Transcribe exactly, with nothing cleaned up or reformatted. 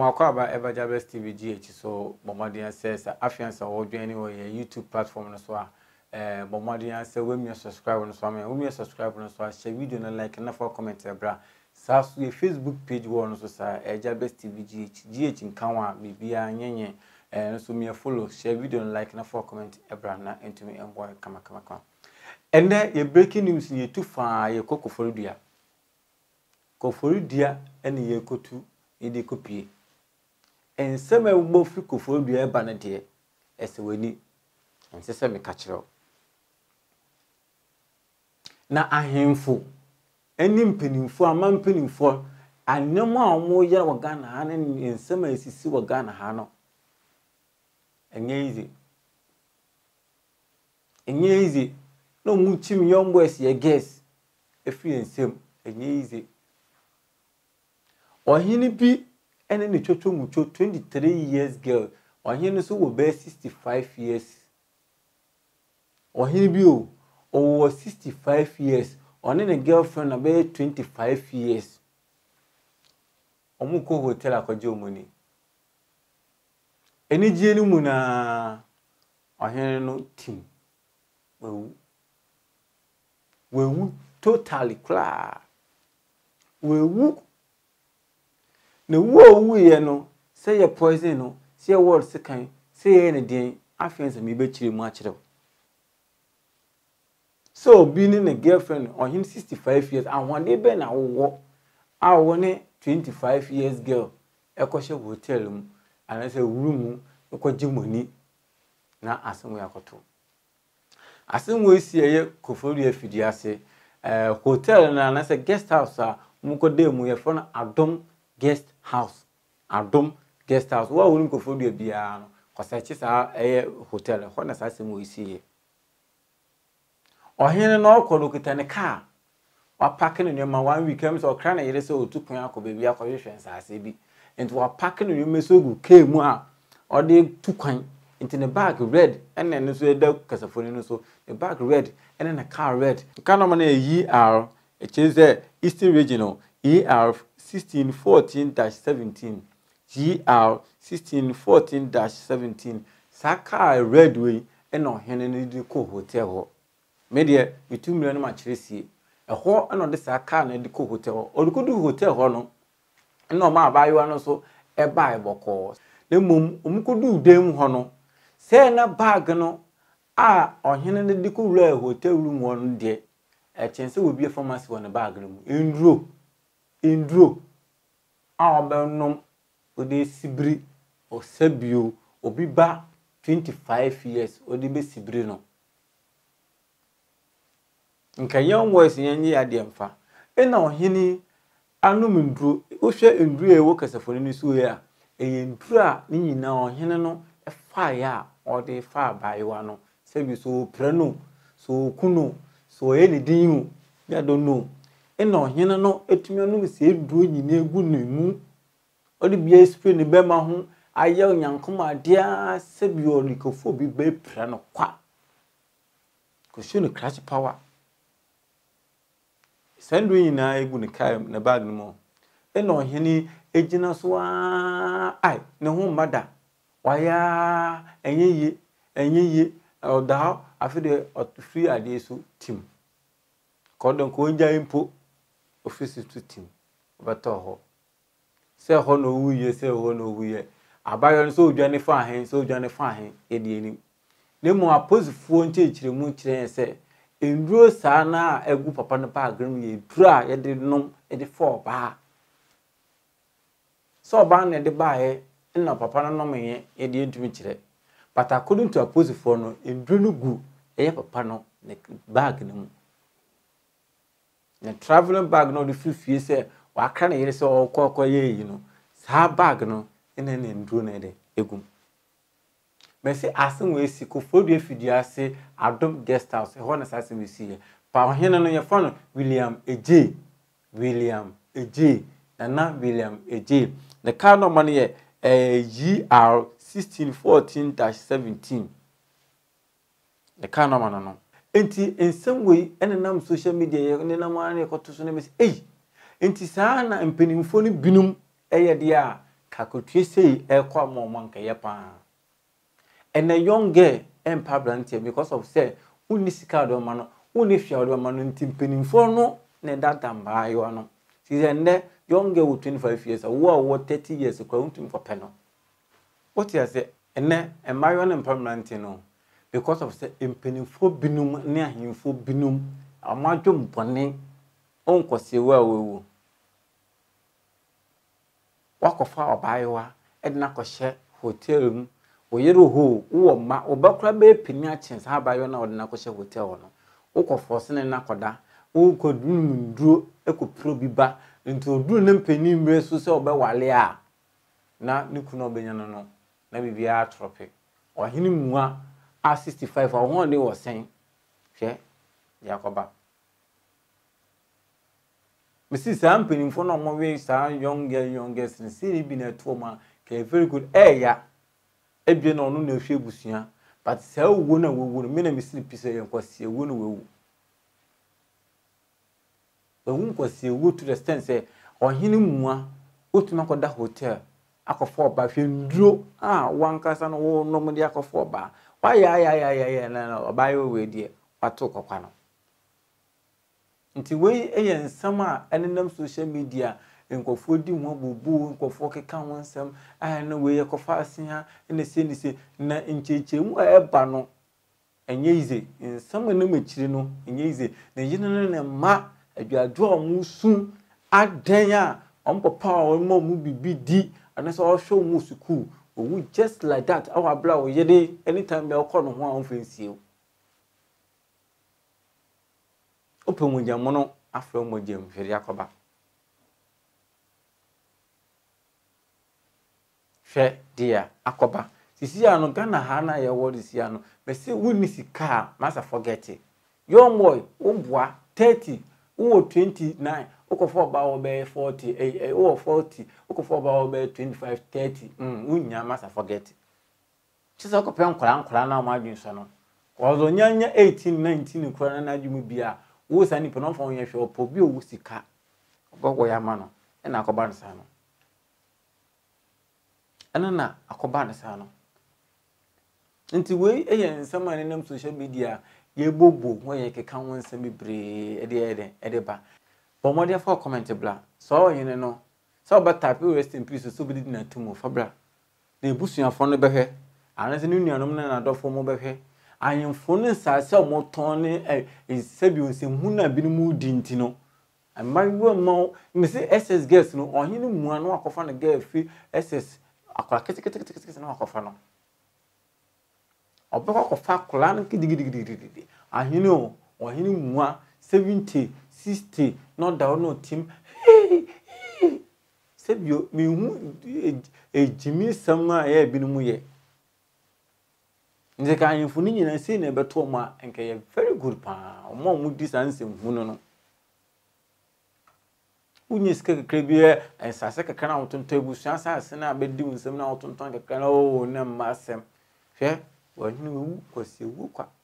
Yamakwa ba eba Jahbless T V G H so bomadian says afiansa wo dwen ni wo YouTube platform no so a eh bomadian say we me subscribe no so am we me subscribe no so a share video no like na for comment ebra sa so ye Facebook page wo no so sa Jahbless T V G H G H nkanwa bibia nyenye eh no so me follow share video no like na for comment ebra na entumi enboy kama kama kama and then ye breaking news ye too far ye KOFORIDUA KOFORIDUA ene ye kotu idi kopie en sema wo fi KOFORIDUA eba na de ese wani en sese me ka kire na ahemfo eni mpenimfo ama mpenimfo anyam a omo yere wo Ghana ha na en sema esisi wo Ghana ha no enye izi enye izi no mu chim yombo ese ye guess efi ensem enye izi ohini bi ene ne twotwo mucho twenty-three years girl ohini so wo be sixty-five years ohini bi o o sixty-five years one ne girlfriend na be twenty-five years omuko hotel akoje omoni eni jie ni mu na ohini no team wewu wewu totally clear wewu ne wo wu ye no say ye poison no say word sekan say ye ne den afiansa me be kire mu a kire so bi ni ne girlfriend on him sixty-five years and one day be na wo a wo ne twenty-five years girl e ko she hotel mu and say room e ko jimoni na asem ya koto asem we sie ye KOFORIDUA fidiase eh hotel na na say guest house a mu ko de mu ye fo na adom guest house adom guest house wa woni KOFORIDUA bia no kosachi sa eh hotel ho na sa sem we sie ohene no okodo kita ne car wa park ne nyama one week am so kra na yere so otukun akoba bia akohwehwen sa ase bi enti wa park ne nyama so gu car mu a ode tukwan enti ne bag red ene ne so eda kasafoni no so the bag red ene na car red kana ma na yi r e cheze Eastern Regional E R sixteen fourteen dash seventeen G R sixteen fourteen dash seventeen Saka red way and no hene ni di ko hotel ho media two million ma chiresi e ho no de Saka na di ko hotel ho o ko du hotel ho no no ma abayo no so e ba e boko na mum um ko du dem ho no se na bag no a ohene ni di ko ru hotel room ho no de e chense wo bi pharmacy wo na bag no mu endro endro a obenom odi sibri o sebio obi ba twenty-five years odi be sibri no nka young boys yenye ade mfa ena ohini anum ndro o hwe ndro e wo kasafoni ni so ya eye ndro a ni nyina ohini no e fa ya odi fa baiwa no sebi so prano so kuno so eni dinhu ya don't know ena ohini no etumi anum se ndro nyina egu nemu odi bia spray ni be ma ho aye onyankoma dia sebi olikofo bi be prano kwa ko show no crash power sendwe nyina egu ne kai na bag no mo ena ohini ejina so a ai ne ho mada waya enye enye ye oda afide free ade so team kodon ko nja impo office to team beto ho se ho no wuye se ho no wuye abayo so odwane fa hen so odwane fa hen edi eni ne mo aposifuo nche chiremu chire se enduro sana egu papa no bag no ye dura ye de nom e de for ba so ba na de ba he na papa no nom ye ye de entumi chire but according to aposifuo no enduro no gu ye papa no ne bag no mu na traveling bag no de fifie se wa ka na yere se okokọ ye yi no sa bag no ene ne enduro na de egum Messi asem we si KOFORIDUA fidiase adom guest house e ho na sase we si pa ohene no ye fo no William Eje William Eje Nana William Eje the car no man ye eh G R sixteen fourteen dash seventeen the car no man no enti ensem we ene nam social media ye ne nam an ye koto so na mesi eh enti saa na mpenimfo no binum eye de a kakotwe sei e kwa mo manka ye pa and a young girl em pabrantie because of say uni sika do ma no uni fia do ma no ntimpenimfo no ne dada mba yo no ti ende young girl with twenty-five years wo a wo thirty years kwa untim for peno what you say ene emayo ne pabrantie no because of say impenimfo binum ne ahimfo binum amadwom bone onkwose wa wewu wakofa obayewa edna kohye hotel mu oyero ho wo ma obakra be pini a chance abayo na odna kohye hotel no ukofose ne nakoda ukodunu nduro ekopro biba nti oduru ne mpani mre so se obewale a na nikunu obenya no no na bibia tropic ohini mua a sixty-five awon de wo sen hwe yakoba Missus Ampany for no more way, young girl, youngest, and see been a trauma, a very good air. Ebien on no shabusia, but so one would mean a missing piece and was see a woman will. The woman was see a wood to the stand say, or hinimua, what to knock on that hotel. I could fall by him drew, ah, one cousin or no money I could fall by. Why, yeah, yeah, yeah, yeah, yeah, no, by your way, dear, I took a panel. Nti we eyen sama enenam social media enkofo di ho bobu enkofo keka ho nsem ah na we yekofa asia ene se ni se na nchechemu eba no enye ize nsam na machiri no enye ize na yinene ne ma adwado omusu adan a ompapa omo mu bibi di anase o hwe mu suku owu just like that our bla wo yede anytime be okọ no ho a onfensie open moja mono afro moja mfiri yakoba hwe dia akoba sisi ano Ghana ha na ye wo disi ano be se woni sika masa forget it young boy ombua thirty wo twenty-nine ukofo ba wo be forty eh wo forty ukofo ba wo be twenty-five thirty mm unya masa forget it chisa ko pen kwara kwara na ma adwin so no ko zo nyanya eighteen nineteen kwara na adwum bia wo sani pe no fon ye hwe opo bi owu sika obogo ya ma no e na akoba nsa no ena na akoba nsa no nti we eye nsama ne nam social media ye bobo wo ye keka won nsam bibre e de e e de ba bomode for comment bla so yin no so ba type rest in peace so bi di na tumo fabra na ebusuafo no behwe anase ne nuanom na na dofo mo behwe ayemfo ne sase o moton ne esebi onsemhu na binimu di ntino amawo ma me se S S girls no ohini mua no akofa na girl fi S S akora ketekete na akofa no obeko akofa akora no kidigidigidi ahini o ohini mua seventy sixty no da no team sebio me hu ejimi sama e binimu ye nze ka ayemfo ni nyina sei na beto ma enka ye very good pa omo mu distance hu no no unyi ske kekre bi e sase kekra na otonto ebusuan sase na abedi unsem na otonto kekra na o na masem hwe wahini wu kwasi wu kwa